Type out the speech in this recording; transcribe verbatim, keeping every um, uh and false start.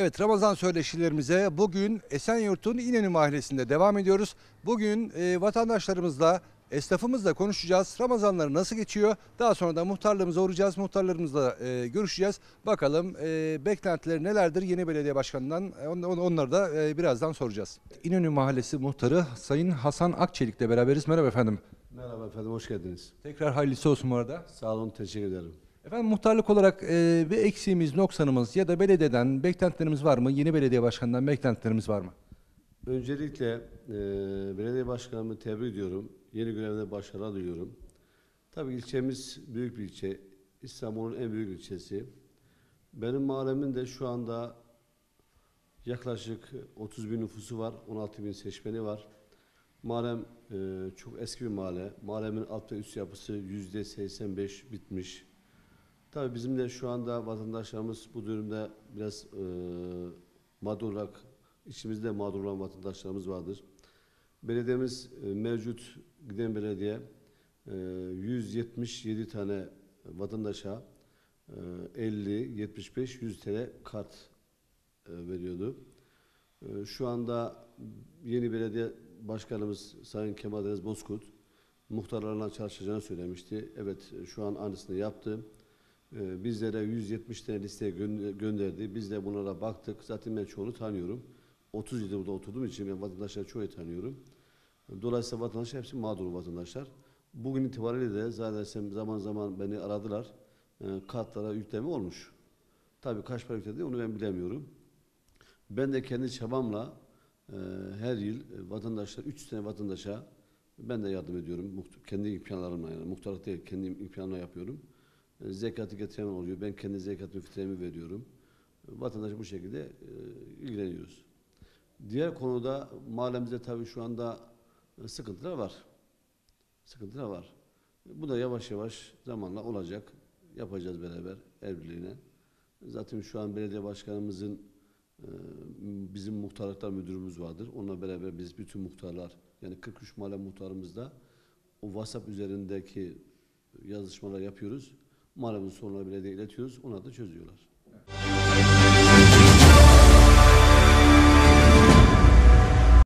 Evet, Ramazan söyleşilerimize bugün Esenyurt'un İnönü Mahallesi'nde devam ediyoruz. Bugün e, vatandaşlarımızla, esnafımızla konuşacağız. Ramazanları nasıl geçiyor? Daha sonra da muhtarlığımıza uğrayacağız. Muhtarlarımızla e, görüşeceğiz. Bakalım e, beklentileri nelerdir yeni belediye başkanından? E, on, on- onları da e, birazdan soracağız. İnönü Mahallesi muhtarı Sayın Hasan Akçelik'le beraberiz. Merhaba efendim. Merhaba efendim, hoş geldiniz. Tekrar hayırlısı olsun bu arada. Sağ olun, teşekkür ederim. Efendim muhtarlık olarak e, bir eksiğimiz, noksanımız ya da belediyeden beklentilerimiz var mı? Yeni belediye başkanından beklentilerimiz var mı? Öncelikle e, belediye başkanımı tebrik ediyorum. Yeni görevde başarılar diliyorum. Tabii ilçemiz büyük bir ilçe. İstanbul'un en büyük ilçesi. Benim mahallemin de şu anda yaklaşık otuz bin nüfusu var. on altı bin seçmeni var. Mahallem e, çok eski bir mahalle. Mahallemin alt ve üst yapısı yüzde seksen beş bitmiş. Tabii bizim de şu anda vatandaşlarımız bu durumda biraz e, mağdur olarak, içimizde mağdur olan vatandaşlarımız vardır. Belediyemiz e, mevcut giden belediye e, yüz yetmiş yedi tane vatandaşa e, elli, yetmiş beş, yüz T L kart e, veriyordu. E, şu anda yeni belediye başkanımız Sayın Kemal Deniz Bozkurt muhtarlarla çalışacağını söylemişti. Evet, şu an aynısını yaptı. Ee, bizlere yüz yetmiş tane listeye gö gönderdi. Biz de bunlara baktık. Zaten ben çoğunu tanıyorum. otuz yıldır burada oturduğum için ben vatandaşları çoğu tanıyorum. Dolayısıyla vatandaşlar hepsi mağdur vatandaşlar. Bugün itibariyle de zaten zaman zaman beni aradılar. E, kartlara yükleme olmuş. Tabii kaç para yükledi onu ben bilemiyorum. Ben de kendi çabamla e, her yıl vatandaşlar, üç tane vatandaşa ben de yardım ediyorum. Kendi imkanlarımla, yani muhtarlık değil, kendi imkanlarımla yapıyorum. Zekatı getiren oluyor. Ben kendi zekat fitremi veriyorum. Vatandaş bu şekilde e, ilgileniyoruz. Diğer konuda mahallemizde tabii şu anda e, sıkıntılar var. Sıkıntılar var. Bu da yavaş yavaş zamanla olacak. Yapacağız beraber el birliğine. Zaten şu an belediye başkanımızın e, bizim muhtarlıklar müdürümüz vardır. Onunla beraber biz bütün muhtarlar, yani kırk üç mahalle muhtarımızda o WhatsApp üzerindeki yazışmalar yapıyoruz. Mahallemizin sorunları belediye iletiyoruz. Onlar da çözüyorlar.